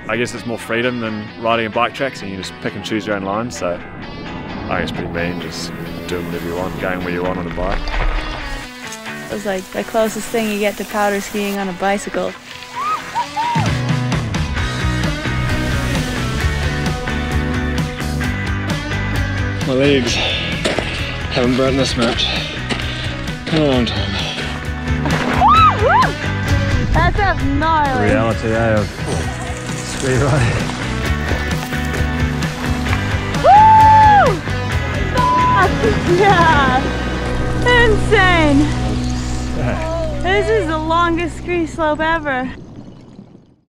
I guess it's more freedom than riding a bike track, so you just pick and choose your own lines. So I think it's pretty mean, just doing whatever you want, going where you want on a bike. It was like the closest thing you get to powder skiing on a bicycle. My legs haven't burnt this much in a long time. That sounds gnarly. The reality of speed riding. Woo! Yeah! Insane! This is the longest scree slope ever.